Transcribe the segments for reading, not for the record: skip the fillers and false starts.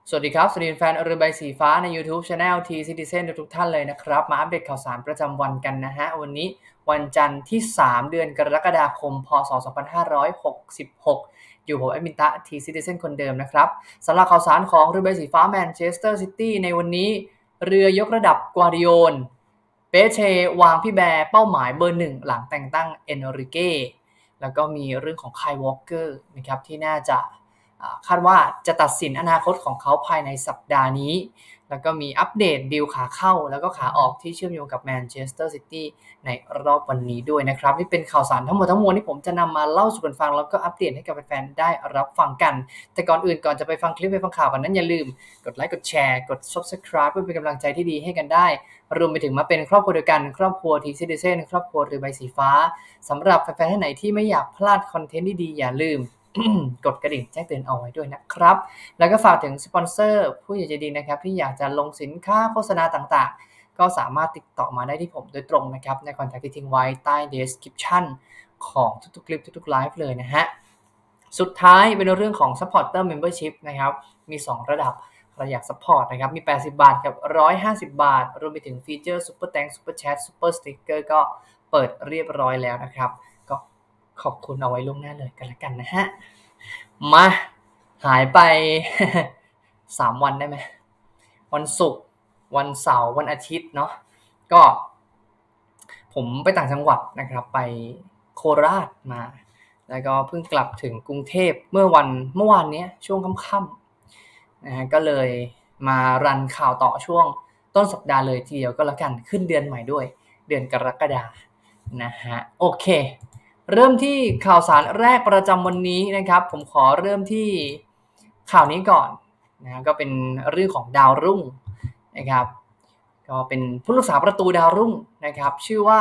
สวัสดีครับสวัสดีแฟนเรือใบสีฟ้าใน YouTube Channel T Citizen ทุกท่านเลยนะครับมาอัปเดตข่าวสารประจำวันกันนะฮะวันนี้วันจันทร์ที่3เดือนกรกฎาคมพศ2566อยู่ผมแอดมินตะ T Citizen คนเดิมนะครับสำหรับข่าวสารของเรือใบสีฟ้าแมนเชสเตอร์ซิตี้ในวันนี้เรือยกระดับกวาดิโอนเปเชวางพี่แบร์เป้าหมายเบอร์1หลังแต่งตั้งเอนริเก้แล้วก็มีเรื่องของไคลวอลเกอร์นะครับที่น่าจะคาดว่าจะตัดสินอนาคตของเขาภายในสัปดาห์นี้แล้วก็มีอัปเดตดีลขาเข้าแล้วก็ขาออกที่เชื่อมโยงกับแมนเชสเตอร์ซิตี้ในรอบวันนี้ด้วยนะครับนี่เป็นข่าวสารทั้งหมดทั้งมวลที่ผมจะนำมาเล่าสู่กันฟังแล้วก็อัปเดตให้กับแฟนๆได้รับฟังกันแต่ก่อนอื่นก่อนจะไปฟังคลิปไปฟังข่าวกันนั้นอย่าลืมกดไลค์กดแชร์กด Subscribe เพื่อเป็นกำลังใจที่ดีให้กันได้รวมไปถึงมาเป็นครอบครัวเดียวกันครอบครัว T Citizen ครอบครัวเรือใบสีฟ้าสำหรับแฟนๆท่านไหนที่ไม่อยากพลาดคอนเทนต์ดีๆอย่าลืมกดกระดิ่งแจ้งเตือนเอาไว้ด้วยนะครับแล้วก็ฝากถึงสปอนเซอร์ผู้ใหญ่ใจดีนะครับที่อยากจะลงสินค้าโฆษณาต่างๆก็สามารถติดต่อมาได้ที่ผมโดยตรงนะครับในคอนแทคที่ทิ้งไว้ใต้ description ของทุกๆคลิปทุกๆไลฟ์เลยนะฮะสุดท้ายเป็นเรื่องของ supporter membership นะครับมี 2 ระดับใครอยาก support นะครับมี80 บาทกับ150 บาทรวมไปถึงฟีเจอร์ Super Thanks Super Chat Super Sticker ก็เปิดเรียบร้อยแล้วนะครับก็ขอบคุณเอาไว้ล่วงหน้าเลยกันละกันนะฮะมาหายไป 3 วันได้ไหมวันศุกร์วันเสาร์วันอาทิตย์เนาะก็ผมไปต่างจังหวัดนะครับไปโคราชมาแล้วก็เพิ่งกลับถึงกรุงเทพเมื่อวานนี้ช่วงค่ำๆนะฮะก็เลยมารันข่าวต่อช่วงต้นสัปดาห์เลยทีเดียวก็แล้วกันขึ้นเดือนใหม่ด้วยเดือนกรกฎานะฮะโอเคเริ่มที่ข่าวสารแรกประจำวันนี้นะครับผมขอเริ่มที่ข่าวนี้ก่อนนะก็เป็นเรื่องของดาวรุ่งนะครับก็เป็นผู้รักษาประตูดาวรุ่งนะครับชื่อว่า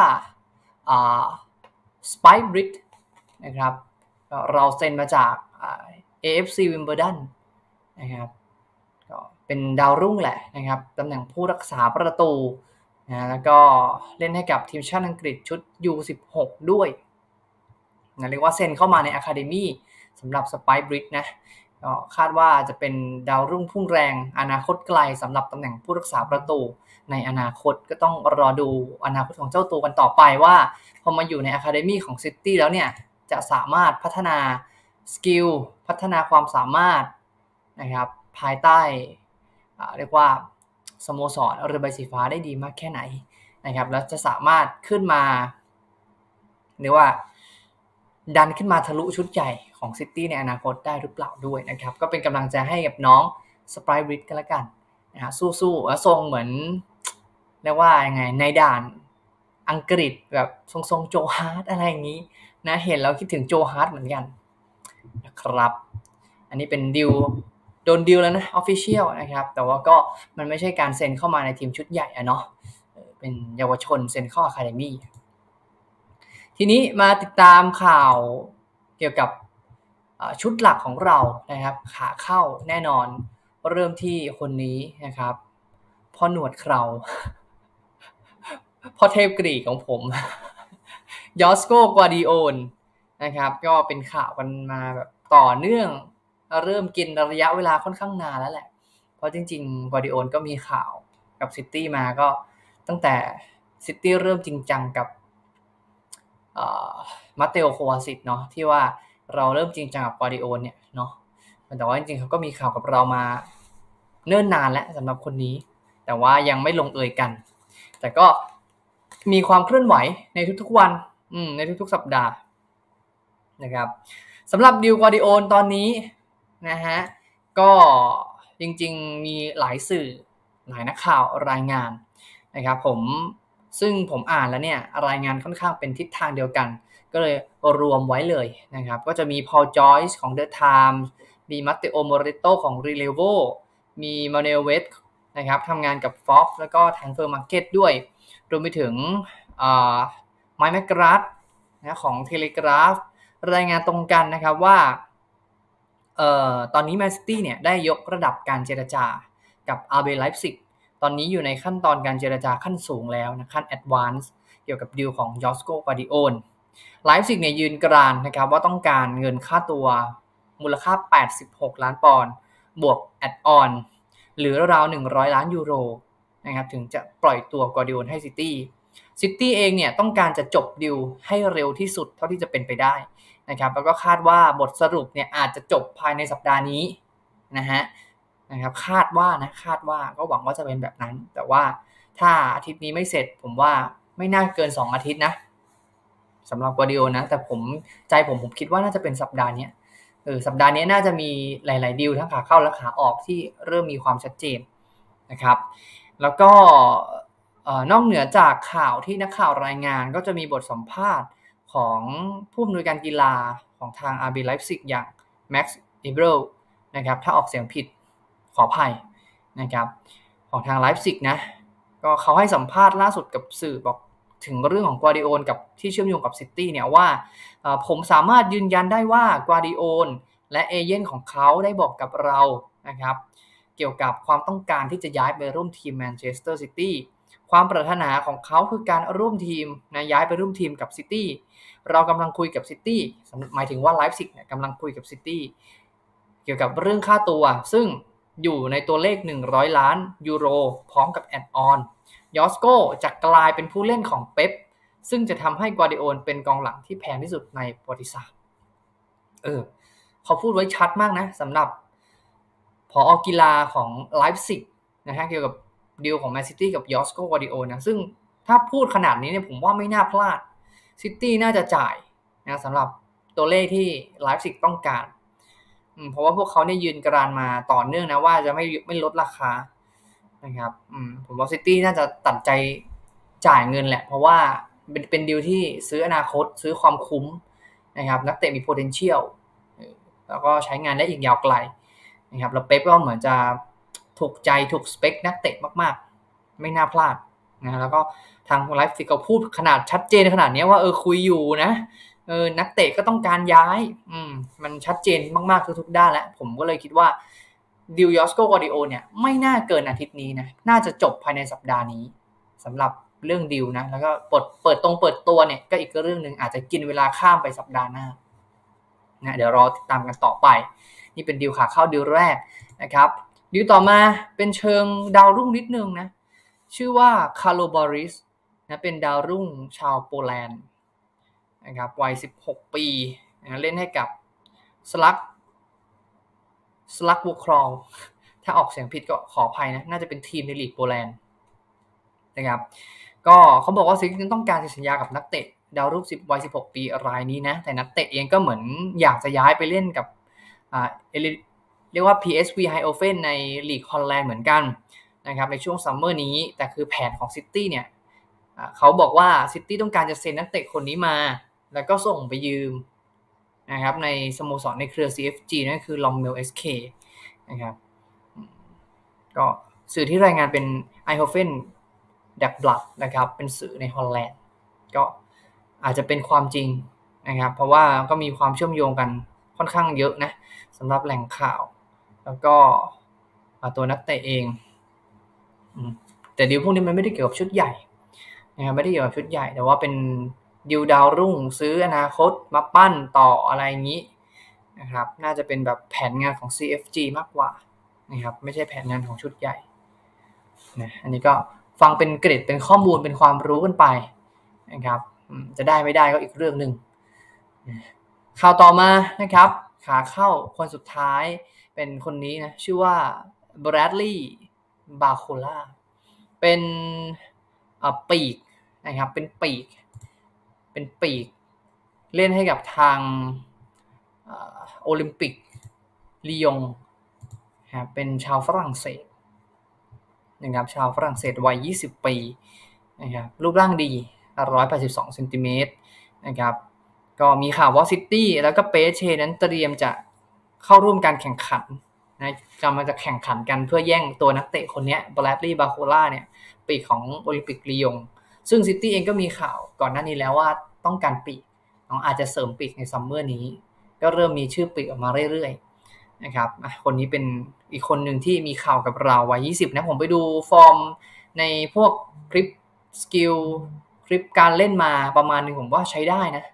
สไปค์บริดนะครับเราเซ็นมาจากAFC Wimbledon นะครับก็เป็นดาวรุ่งแหละนะครับตำแหน่งผู้รักษาประตูนะแล้วก็เล่นให้กับทีมชาติอังกฤษชุด U16 ด้วยนะเรียกว่าเซ็นเข้ามาในอะคาเดมี่สำหรับสไปค์บริดนะก็คาดว่าจะเป็นดาวรุ่งพุ่งแรงอนาคตไกลสำหรับตำแหน่งผู้รักษาประตูในอนาคตก็ต้องรอดูอนาคตของเจ้าตัวกันต่อไปว่าพอมาอยู่ในอะคาเดมี่ของซิตี้แล้วเนี่ยจะสามารถพัฒนาสกิลพัฒนาความสามารถนะครับภายใต้เรียกว่าสโมสรเรือใบสีฟ้าได้ดีมากแค่ไหนนะครับแล้วจะสามารถขึ้นมาเรียกว่าดันขึ้นมาทะลุชุดใหญ่ของซิตี้ในอนาคตได้หรือเปล่าด้วยนะครับก็เป็นกำลังใจให้กับน้องสไปริตกันละกันนะฮะสู้ๆทรงเหมือนเรียกว่ายังไงในด่านอังกฤษแบบทรงโจฮาร์ดอะไรอย่างนี้นะเห็นแล้วคิดถึงโจฮาร์ดเหมือนกันนะครับอันนี้เป็นดิวโดนดิวแล้วนะออฟฟิเชียลนะครับแต่ว่าก็มันไม่ใช่การเซ็นเข้ามาในทีมชุดใหญ่อะเนาะเป็นเยาวชนเซ็นเข้าอะคาเดมี่ทีนี้มาติดตามข่าวเกี่ยวกับชุดหลักของเรานะครับขาเข้าแน่นอนเริ่มที่คนนี้นะครับพ่อหนวดเคราพ่อเทพกรีกของผมยอสโกกวาดิโอนนะครับก็เป็นข่าวกันมาแบบต่อเนื่องเริ่มกินระยะเวลาค่อนข้างนานแล้วแหละเพราะจริงๆกวาดิโอนก็มีข่าวกับซิตี้มาก็ตั้งแต่ซิตี้เริ่มจริงจังกับมาเตโอโควาซิตเนาะที่ว่าเราเริ่มจริงจังกับกวาดิโอนเนี่ยเนาะแต่ว่าจริงๆเขาก็มีข่าวกับเรามาเนิ่นนานแล้วสำหรับคนนี้แต่ว่ายังไม่ลงเอยกันแต่ก็มีความเคลื่อนไหวในทุกๆวันในทุกๆสัปดาห์นะครับสำหรับดิวกวาดิโอนตอนนี้นะฮะก็จริงๆมีหลายสื่อหลายนักข่าวรายงานนะครับซึ่งผมอ่านแล้วเนี่ยรายงานค่อนข้างเป็นทิศทางเดียวกันก็เลยรวมไว้เลยนะครับก็จะมีพอลจอยส์ของ The Times มีมัตเตโอโมเรโตของ Relevo มีมาเนลเวสนะครับทำงานกับ Fox แล้วก็ทาง Fair Market ด้วยรวมไปถึงไมค์แมคกราธนะของ Telegraph รายงานตรงกันนะครับว่าตอนนี้แมนซิตี้เนี่ยได้ยกระดับการเจรจากับ RB Leipzig ตอนนี้อยู่ในขั้นตอนการเจรจาขั้นสูงแล้วนะขั้น Advance เกี่ยวกับดีลของยอสโกกวาดิโอนไลฟ์ซิกเนี่ยยืนกรานนะครับว่าต้องการเงินค่าตัวมูลค่า86ล้านปอนด์บวกแอดออนหรือราว100 ล้านยูโรนะครับถึงจะปล่อยตัวกวาร์ดิโอลให้ซิตี้เองเนี่ยต้องการจะจบดีลให้เร็วที่สุดเท่าที่จะเป็นไปได้นะครับแล้วก็คาดว่าบทสรุปเนี่ยอาจจะจบภายในสัปดาห์นี้นะครับคาดว่าก็หวังว่าจะเป็นแบบนั้นแต่ว่าถ้าอาทิตย์นี้ไม่เสร็จผมว่าไม่น่าเกิน2อาทิตย์นะสำหรับกวาร์ดิโอลนะแต่ผมคิดว่าน่าจะเป็นสัปดาห์นี้สัปดาห์นี้น่าจะมีหลายๆดีลทั้งขาเข้าและขาออกที่เริ่มมีความชัดเจนนะครับแล้วก็นอกเหนือจากข่าวที่นักข่าวรายงานก็จะมีบทสัมภาษณ์ของผู้อำนวยการกีฬาของทาง RB Leipzig อย่าง Max Eberl นะครับถ้าออกเสียงผิดขออภัยนะครับของทาง Leipzig นะก็เขาให้สัมภาษณ์ล่าสุดกับสื่อบอกถึงเรื่องของกวาร์ดิโอลกับที่เชื่อมโยงกับซิตี้เนี่ยว่าผมสามารถยืนยันได้ว่ากวาร์ดิโอลและเอเจนต์ของเขาได้บอกกับเรานะครับเกี่ยวกับความต้องการที่จะย้ายไปร่วมทีมแมนเชสเตอร์ซิตี้ความปรารถนาของเขาคือการร่วมทีมนะย้ายไปร่วมทีมกับซิตี้เรากำลังคุยกับซิตี้หมายถึงว่าไลฟ์ซิกเนี่ยกำลังคุยกับซิตี้เกี่ยวกับเรื่องค่าตัวซึ่งอยู่ในตัวเลข100 ล้านยูโรพร้อมกับแอดออนยอสโกจะกลายเป็นผู้เล่นของเป๊ปซึ่งจะทำให้กวาร์ดิโอลเป็นกองหลังที่แพงที่สุดในประวัติศาสตร์เขาพูดไว้ชัดมากนะสำหรับผอ.กีฬาของไลฟ์ซิกนะฮะเกี่ยวกับดีลของแมนซิตี้กับยอสโก กวาร์ดิโอลนะซึ่งถ้าพูดขนาดนี้เนี่ยผมว่าไม่น่าพลาดซิตี้น่าจะจ่ายนะสำหรับตัวเลขที่ไลฟ์ซิกต้องการเพราะว่าพวกเขาเนี่ยยืนกรานมาต่อเนื่องนะว่าจะไม่ลดราคานะครับผมว่าซิตี้น่าจะตัดใจจ่ายเงินแหละเพราะว่าเป็นดีลที่ซื้ออนาคตซื้อความคุ้มนะครับนักเตะมี potential แล้วก็ใช้งานได้อีกยาวไกลนะครับแล้วเป๊ปก็เหมือนจะถูกใจถูกสเปคนักเตะมากๆไม่น่าพลาดนะแล้วก็ทางไลฟ์ซิกเขาพูดขนาดชัดเจนขนาดนี้ว่าคุยอยู่นะนักเตะก็ต้องการย้ายมันชัดเจนมากๆทุกๆด้านแล้วผมก็เลยคิดว่าดิวยอสโก กวาร์ดิโอลเนี่ยไม่น่าเกินอาทิตย์นี้นะน่าจะจบภายในสัปดาห์นี้สำหรับเรื่องดิวนะแล้วก็เปิดตัวเนี่ยก็อีกเรื่องนึงอาจจะกินเวลาข้ามไปสัปดาห์หน้านะเดี๋ยวรอติดตามกันต่อไปนี่เป็นดิวขาเข้าดิวแรกนะครับดิวต่อมาเป็นเชิงดาวรุ่งนิดนึงนะชื่อว่าคาร์โล บอริสนะเป็นดาวรุ่งชาวโปแลนด์นะครับวัย16 ปีนะเล่นให้กับสลักวูครอลถ้าออกเสียงผิดก็ขออภัยนะน่าจะเป็นทีมในลีกโปแลนด์นะครับก็เขาบอกว่าซิตี้ต้องการสัญญากับนักเตะดาวรุ่งวัย16 ปีรายนี้นะแต่นักเตะเองก็เหมือนอยากจะย้ายไปเล่นกับเรียกว่า PSV Eindhoven ในลีกฮอลแลนด์เหมือนกันนะครับในช่วงซัมเมอร์นี้แต่คือแผนของซิตี้เนี่ยเขาบอกว่าซิตี้ต้องการจะเซ็นนักเตะคนนี้มาแล้วก็ส่งไปยืมนะครับในสโมสรในเครือ CFG นั่นคือ Longmel SK นะครับก็สื่อที่รายงานเป็น Eindhovenดักบลัดนะครับเป็นสื่อในฮอลแลนด์ก็อาจจะเป็นความจริงนะครับเพราะว่าก็มีความเชื่อมโยงกันค่อนข้างเยอะนะสำหรับแหล่งข่าวแล้วก็ตัวนักเตะเองแต่ดีลพวกนี้มันไม่ได้เกี่ยวกับชุดใหญ่นะครับไม่ได้เกี่ยวกับชุดใหญ่แต่ว่าเป็นดีลดาวรุ่งซื้ออนาคตมาปั้นต่ออะไรอย่างนี้นะครับน่าจะเป็นแบบแผนงานของ CFG มากกว่านะครับไม่ใช่แผนงานของชุดใหญ่นะอันนี้ก็ฟังเป็นเกร็ดเป็นข้อมูลเป็นความรู้กันไปนะครับจะได้ไม่ได้ก็อีกเรื่องนึงข่าวต่อมานะครับขาเข้าคนสุดท้ายเป็นคนนี้นะชื่อว่าแบรดลีย์บาโคล่าเป็นปีกนะครับเป็นปีกเล่นให้กับทางโอลิมปิกลียงครับเป็นชาวฝรั่งเศสนะครับชาวฝรั่งเศสวัย20 ปีนะครับรูปร่างดี182 เซนติเมตรนะครับก็มีข่าวว่าซิตี้แล้วก็เปเช่นั้นเตรียมจะเข้าร่วมการแข่งขันนะกำลังจะแข่งขันกันเพื่อแย่งตัวนักเตะคนนี้แบรดลีย์บาโคล่าเนี่ยปีกของโอลิมปิกลียงซึ่งซิตี้เองก็มีข่าวก่อนหน้านี้แล้วว่าต้องการปีกอาจจะเสริมปีกในซัมเมอร์นี้ก็เริ่มมีชื่อปีกออกมาเรื่อยๆนะครับคนนี้เป็นอีกคนหนึ่งที่มีข่าวกับเราวัย20นะผมไปดูฟอร์มในพวกคลิปสกิลคลิปการเล่นมาประมาณนึงผมว่าใช้ได้นะ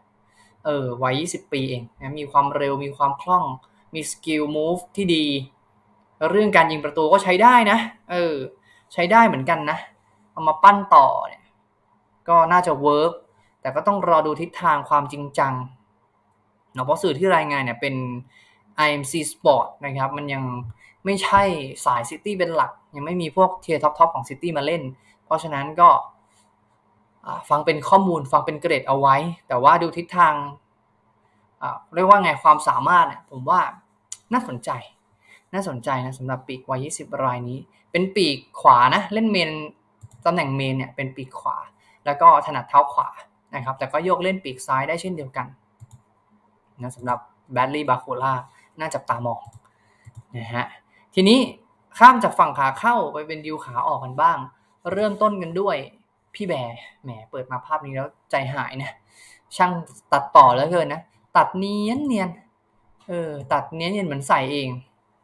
วัย20 ปีเองนะมีความเร็วมีความคล่องมีสกิลมูฟที่ดีเรื่องการยิงประตูก็ใช้ได้นะใช้ได้เหมือนกันนะเอามาปั้นต่อเนี่ยก็น่าจะเวิร์กแต่ก็ต้องรอดูทิศทางความจริงจังเนาะเพราะสื่อที่รายงานเนี่ยเป็น IMC Sport นะครับมันยังไม่ใช่สายซิตี้เป็นหลักยังไม่มีพวกเทียร์ท็อปของซิตี้มาเล่นเพราะฉะนั้นก็ฟังเป็นข้อมูลฟังเป็นเกรดเอาไว้แต่ว่าดูทิศทางเรียกว่าไงความสามารถเนี่ยผมว่าน่าสนใจนะสำหรับปีกวัย20รายนี้เป็นปีกขวานะเล่นเมนตำแหน่งเมนเนี่ยเป็นปีกขวาแล้วก็ถนัดเท้าขวานะครับแต่ก็โยกเล่นปีกซ้ายได้เช่นเดียวกันนะสำหรับแบดลี่บาโคล่าน่าจับตามองนะฮะทีนี้ข้ามจากฝั่งขาเข้าไปเป็นดิวขาออกกันบ้างเริ่มต้นกันด้วยพี่แบร์แหมเปิดมาภาพนี้แล้วใจหายนะช่างตัดต่อแล้วเกินนะตัดเนียนตัดเนียนเหมือนใส่เอง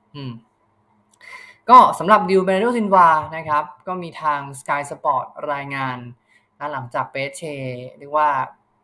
ก็สำหรับดิวเบเนโดซินวานะครับก็มีทาง Sky Sport รายงานนะหลังจากเปเชเรียกว่า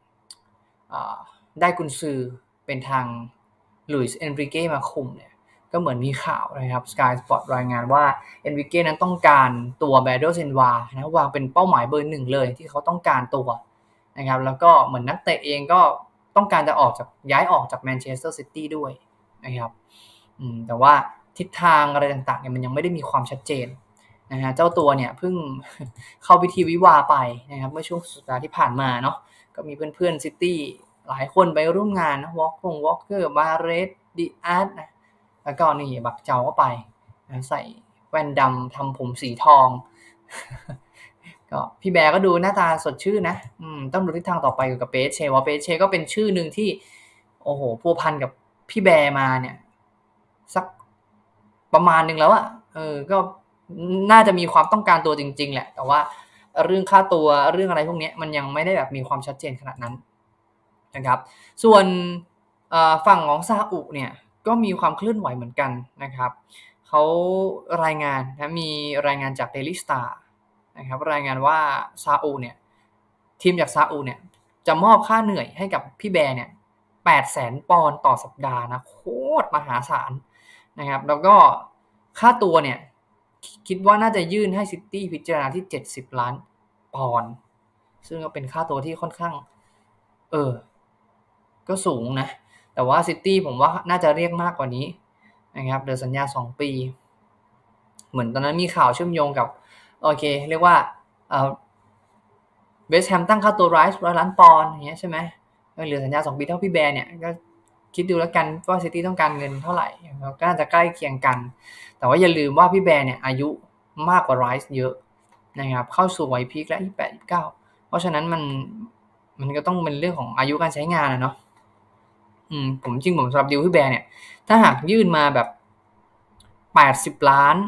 ได้กุนซือเป็นทางลุยส์เอนริเก้มาคุมเนี่ยก็เหมือนมีข่าวนะครับ Sky Sport รายงานว่าเอนริเก้นั้นต้องการตัวเบเนโดซินวานะวางเป็นเป้าหมายเบอร์หนึ่งเลยที่เขาต้องการตัวนะครับแล้วก็เหมือนนักเตะเองก็ต้องการจะย้ายออกจากแมนเชสเตอร์ซิตี้ด้วยนะครับแต่ว่าทิศทางอะไรต่างๆเนี่ยมันยังไม่ได้มีความชัดเจนนะฮะเจ้าตัวเนี่ยเพิ่งเข้าพิธีวิวาไปนะครับเมื่อช่วงสัปดาห์ที่ผ่านมาเนาะก็มีเพื่อนๆซิตี้หลายคนไปร่วมงานนะวอล์กเกอร์บาเรสดิอาร์ตนะแล้วก็นี่บักเจ้าก็ไปนะใส่แว่นดำทำผมสีทองก็พี่แบร์ก็ดูหน้าตาสดชื่นนะต้องดูทิศทางต่อไปกับเปเชว่าเปเชก็เป็นชื่อหนึ่งที่โอ้โหพัวพันกับพี่แบร์มาเนี่ยสักประมาณนึงแล้วอะก็น่าจะมีความต้องการตัวจริงๆแหละแต่ว่าเรื่องค่าตัวเรื่องอะไรพวกนี้มันยังไม่ได้แบบมีความชัดเจนขนาดนั้นนะครับส่วนฝั่งของซาอุเนี่ยก็มีความเคลื่อนไหวเหมือนกันนะครับเขารายงานนะมีรายงานจาก Daily Star นะครับรายงานว่าซาอุเนี่ยทีมจากซาอุเนี่ยจะมอบค่าเหนื่อยให้กับพี่แบร์เนี่ย800,000 ปอนด์ต่อสัปดาห์นะโคตรมหาศาลนะครับแล้วก็ค่าตัวเนี่ยคิดว่าน่าจะยื่นให้ซิตี้พิจารณาที่70 ล้านปอนด์ซึ่งก็เป็นค่าตัวที่ค่อนข้างก็สูงนะแต่ว่าซิตี้ผมว่าน่าจะเรียกมากกว่านี้นะครับเดือนสัญญา2 ปีเหมือนตอนนั้นมีข่าวเชื่อมโยงกับโอเคเรียกว่าเวสต์แฮมตั้งค่าตัวไรส์100 ล้านปอนด์อย่างเงี้ยใช่ไหมเหลือสัญญา2 ปีเท่าพี่แบร์เนี่ยก็คิดดูแล้วกันว่าซิตี้ต้องการเงินเท่าไหร่ก็น่าจะใกล้เคียงกันแต่ว่าอย่าลืมว่าพี่แบร์เนี่ยอายุมากกว่าไรส์เยอะนะครับเข้าสู่วัยพีคแล้ว28-29เพราะฉะนั้นมันก็ต้องเป็นเรื่องของอายุการใช้งานนะเนาะผมสำหรับดิวพี่แบร์เนี่ยถ้าหากยื่นมาแบบ80 ล้าน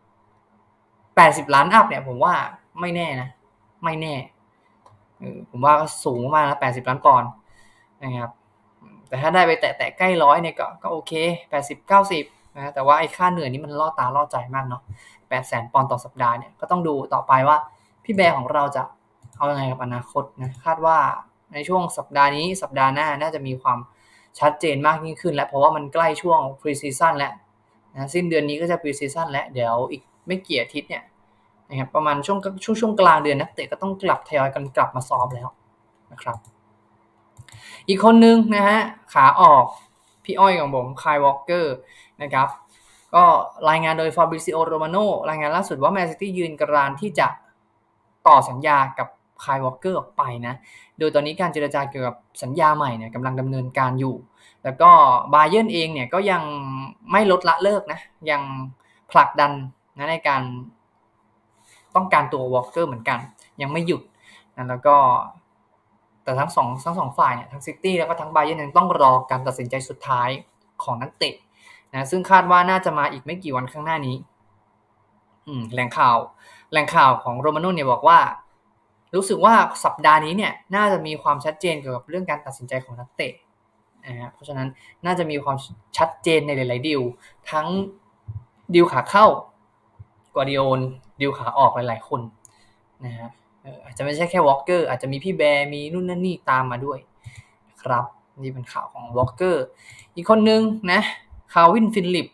อัพเนี่ยผมว่าไม่แน่นะไม่แน่ผมว่าก็สูงมากนะ80 ล้านปอนด์นะครับแต่ถ้าได้ไปแตะใกล้100เนี่ยก็โอเค80-90นะแต่ว่าไอ้ค่าเหนื่อยนี่มันล่อตาล่อใจมากเนาะ800,000 ปอนด์ต่อสัปดาห์เนี่ยก็ต้องดูต่อไปว่าพี่แบร์ของเราจะเอายังไงกับอนาคตนะคาดว่าในช่วงสัปดาห์นี้สัปดาห์หน้าน่าจะมีความชัดเจนมากยิ่งขึ้นแล้วเพราะว่ามันใกล้ช่วง Pre-season แล้วนะสิ้นเดือนนี้ก็จะ Pre-season แล้วเดี๋ยวอีกไม่กี่อาทิตย์เนี่ยนะครับประมาณช่วงกลางเดือนนักเตะก็ต้องทยอยกันกลับมาซ้อมแล้วนะครับอีกคนนึงนะฮะขาออกพี่อ้อยของผมคายวอล์กเกอร์นะครับก็รายงานโดยฟาบริซิโอโรมาโนรายงานล่าสุดว่าแมนซิตี้ยืนกรานที่จะต่อสัญญากับคายวอล์กเกอร์ออกไปนะโดยตอนนี้การเจรจาเกี่ยวกับสัญญาใหม่เนี่ยกำลังดำเนินการอยู่แล้วก็บาเยิร์นเองเนี่ยก็ยังไม่ลดละเลิกนะยังผลักดันนะในการต้องการตัววอล์กเกอร์เหมือนกันยังไม่หยุดนะแล้วก็แต่ทั้งสองฝ่ายเนี่ยทั้งซิตี้แล้วก็ทั้งบาเยิร์นยังต้องรอการตัดสินใจสุดท้ายของนักเตะนะซึ่งคาดว่าน่าจะมาอีกไม่กี่วันข้างหน้านี้แหล่งข่าวของโรมาโน่เนี่ยบอกว่ารู้สึกว่าสัปดาห์นี้เนี่ยน่าจะมีความชัดเจนเกี่ยวกับเรื่องการตัดสินใจของนักเตะเพราะฉะนั้นน่าจะมีความชัดเจนในหลายๆดีลทั้งดีลขาเข้ากวาร์ดิโอลดีลขาออกหลายๆคนนะฮะอาจจะไม่ใช่แค่วอล์กเกอร์อาจจะมีพี่แบร์มีนู่นนั่นนี่ตามมาด้วยครับนี่เป็นข่าวของวอล์กเกอร์อีกคนนึงนะคาร์วินฟิลลิปส์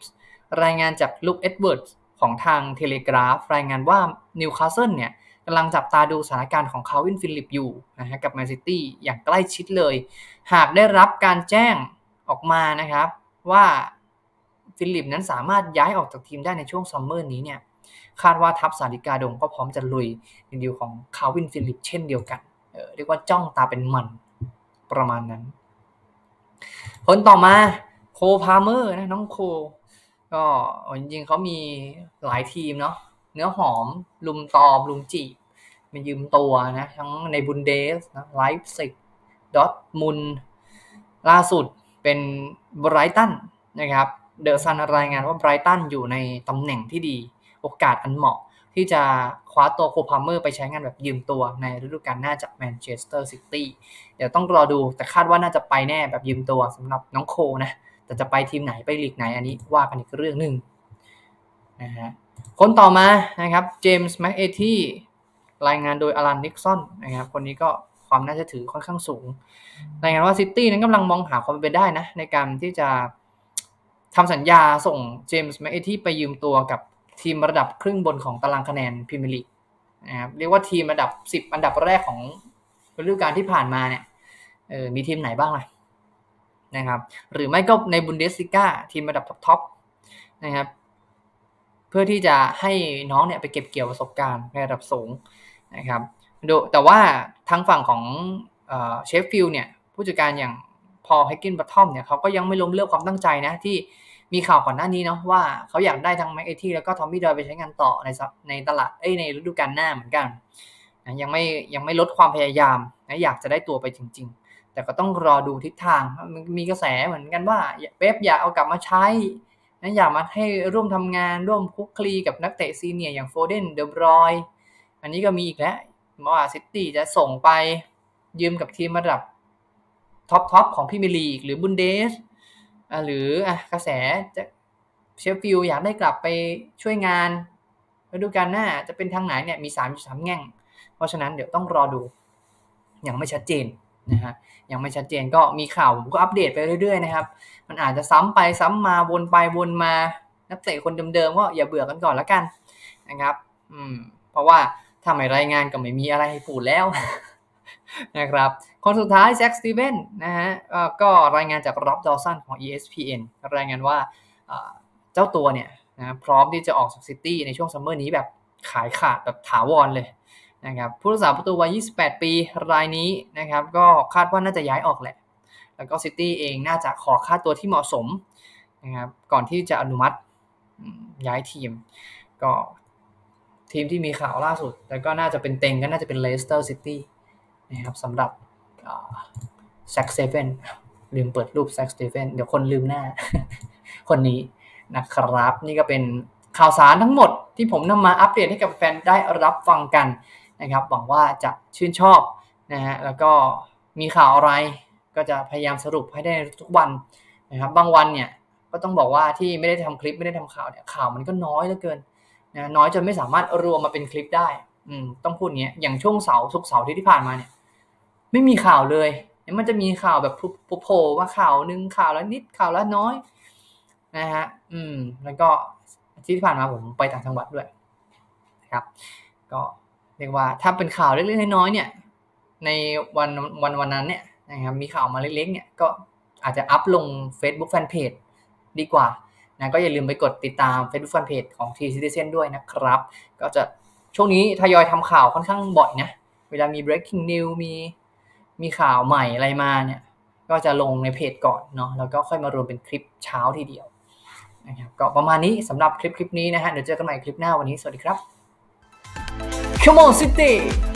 รายงานจากลุคเอ็ดเวิร์ดของทางเทเลกราฟรายงานว่านิวคาสเซิลเนี่ยกำลังจับตาดูสถานการณ์ของคาร์วินฟิลิปอยู่นะฮะกับแมนซิตี้อย่างใกล้ชิดเลยหากได้รับการแจ้งออกมานะครับว่าฟิลิปนั้นสามารถย้ายออกจากทีมได้ในช่วงซัมเมอร์นี้เนี่ยคาดว่าทัพสาริกาดงก็พร้อมจะลุยในดีลของคาร์วินฟิลิปเช่นเดียวกันเรียกว่าจ้องตาเป็นมันประมาณนั้นคนต่อมาโคพาเมอร์นะน้องโคก็จริงๆเขามีหลายทีมเนาะเนื้อหอมลุมตอมลุมจีบมายืมตัวนะทั้งในบุนเดสนะไลฟ์ซิกดอร์ทมุนด์ล่าสุดเป็นไบรตันนะครับเดอะซันรายงานว่าไบรตันอยู่ในตำแหน่งที่ดีโอกาสอันเหมาะที่จะคว้าตัวโคพาเมอร์ไปใช้งานแบบยืมตัวในฤดูกาลหน้าจากแมนเชสเตอร์ซิตี้เดี๋ยวต้องรอดูแต่คาดว่าน่าจะไปแน่แบบยืมตัวสำหรับน้องโคนะแต่จะไปทีมไหนไปลีกไหนอันนี้ว่ากันอีกเรื่องนึงนะฮะคนต่อมานะครับเจมส์แม็กเอที่รายงานโดยอลันนิกสันนะครับคนนี้ก็ความน่าเชื่อถือค่อนข้างสูงรายงานว่าซิตี้นั้นกำลังมองหาความเป็นไปได้นะในการที่จะทำสัญญาส่งเจมส์แม็กเอที่ไปยืมตัวกับทีมระดับครึ่งบนของตารางคะแนนพรีเมียร์ลีกนะครับเรียกว่าทีมระดับ10อันดับแรกของฤดูกาลที่ผ่านมาเนี่ยมีทีมไหนบ้างล่ะนะครับหรือไม่ก็ในบุนเดสลิก้าทีมระดับท็อปนะครับเพื่อที่จะให้น้องเนี่ยไปเก็บเกี่ยวประสบการณ์ในระดับสูงนะครับแต่ว่าทางฝั่งของเชฟฟิลด์เนี่ยผู้จัดการอย่างพอล เฮกกินบัตทอมเนี่ยเขาก็ยังไม่ล้มเลิกความตั้งใจนะที่มีข่าวก่อนหน้านี้เนาะว่าเขาอยากได้ทั้งแม็กเอที่แล้วก็ทอมมี่ดอยไปใช้งานต่อในตลาดในฤดูกาลหน้าเหมือนกันนะยังไม่ลดความพยายามนะอยากจะได้ตัวไปจริงๆแต่ก็ต้องรอดูทิศทางมีกระแสเหมือนกันว่าเป๊ปอยากเอากลับมาใช้นะอยากมาให้ร่วมทำงานร่วมคุกคลีกับนักเตะซีเนียร์อย่างโฟเดนเดอบรอยอันนี้ก็มีอีกแล้วว่าซิตี้จะส่งไปยืมกับทีมระดับท็อปของพรีเมียร์ลีกหรือบุนเดสหรือกระแสจะเชฟฟิลด์อยากได้กลับไปช่วยงานฤดูกาลหน้าจะเป็นทางไหนเนี่ยมี3แง่งเพราะฉะนั้นเดี๋ยวต้องรอดูยังไม่ชัดเจนนะฮะยังไม่ชัดเจนก็มีข่าวผมก็อัปเดตไปเรื่อยๆนะครับมันอาจจะซ้ำไปซ้ำมาวนไปวนมานักเตะคนเดิมๆก็อย่าเบื่อกันก่อนละกันนะครับเพราะว่าถ้าไม่รายงานก็ไม่มีอะไรให้พูดแล้วนะครับคนสุดท้ายแจ็คสตีเวนนะฮะก็รายงานจากร็อบดอสันของ ESPN รายงานว่าเจ้าตัวเนี่ยนะพร้อมที่จะออกจากซิตี้ในช่วงซัมเมอร์นี้แบบขายขาดแบบถาวรเลยนะครับผู้รักษาประตูวัย28ปีรายนี้นะครับก็คาดว่าน่าจะย้ายออกแหละแล้วก็ซิตี้เองน่าจะขอค่าตัวที่เหมาะสมนะครับก่อนที่จะอนุมัติย้ายทีมก็ทีมที่มีข่าวล่าสุดแล้วก็น่าจะเป็นเต็งก็น่าจะเป็นเลสเตอร์ซิตี้นะครับสำหรับแซ็กเซเว่นลืมเปิดรูปแซ็กเซเว่นเดี๋ยวคนลืมหน้า คนนี้นะครับนี่ก็เป็นข่าวสารทั้งหมดที่ผมนำมาอัปเดตให้กับแฟนได้รับฟังกันนะครับหวังว่าจะชื่นชอบนะฮะแล้วก็มีข่าวอะไรก็จะพยายามสรุปให้ได้ทุกวันนะครับบางวันเนี่ยก็ต้องบอกว่าที่ไม่ได้ทำคลิปไม่ได้ทำข่าวเนี่ยข่าวมันก็น้อยเหลือเกินนะน้อยจนไม่สามารถรวมมาเป็นคลิปได้ต้องพูดอย่างเงี้ยอย่างช่วงศุกร์เสาร์ที่ผ่านมาเนี่ยไม่มีข่าวเลยมันจะมีข่าวแบบโผล่ว่าข่าวนึงข่าวละนิดข่าวละน้อยนะฮะแล้วก็ที่ผ่านมาผมไปต่างจังหวัดด้วยนะครับก็เรียกว่าถ้าเป็นข่าวเล็กๆน้อยๆเนี่ยในวันนั้นเนี่ยนะครับมีข่าวมาเล็กๆเนี่ยก็อาจจะอัพลง Facebook Fanpage ดีกว่านะก็อย่าลืมไปกดติดตาม Facebook Fanpage ของ T Citizen ด้วยนะครับก็จะช่วงนี้ทยอยทำข่าวค่อนข้างบ่อยนะเวลามี breaking news มีข่าวใหม่อะไรมาเนี่ยก็จะลงในเพจก่อนเนาะแล้วก็ค่อยมารวมเป็นคลิปเช้าทีเดียวนะครับก็ประมาณนี้สำหรับคลิปนี้นะฮะเดี๋ยวเจอกันใหม่คลิปหน้าวันนี้สวัสดีครับ Come on City